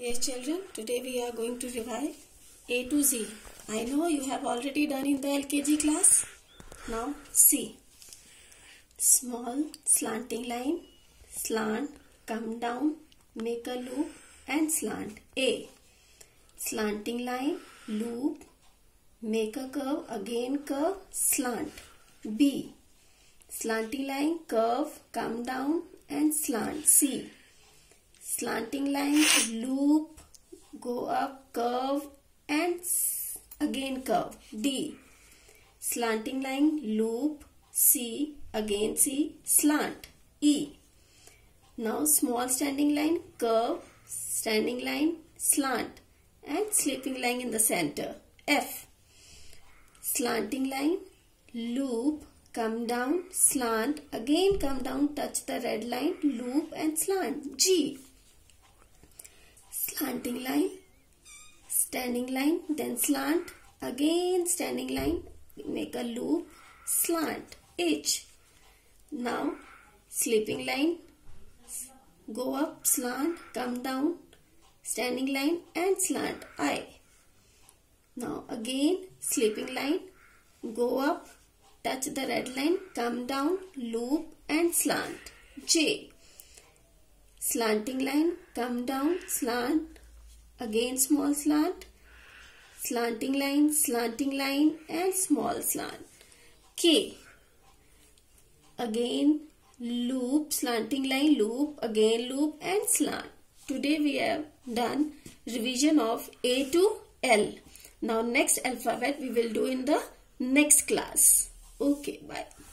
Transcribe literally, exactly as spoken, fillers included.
Yes, children, today we are going to revise A to Z. I know you have already done in the L K G class. Now see. Small slanting line, slant, come down, make a loop and slant. A. Slanting line, loop, make a curve, again curve, slant. B. Slanting line, curve, come down and slant. C. Slanting line, loop, go up, curve and again curve. D. Slanting line, loop, C, again C, slant. E. Now small standing line, curve, standing line, slant and sleeping line in the center. F. Slanting line, loop, come down, slant, again come down, touch the red line, loop and slant. G. Slanting line, standing line, then slant, again standing line, make a loop, slant. H. Now sleeping line, go up, slant, come down, standing line and slant. I. Now again sleeping line, go up, touch the red line, come down, loop and slant. J. Slanting line, come down, slant, again small slant, slanting line, slanting line and small slant. K. Again loop, slanting line, loop, again loop and slant. Today we have done revision of A to L. Now next alphabet we will do in the next class. Okay, bye.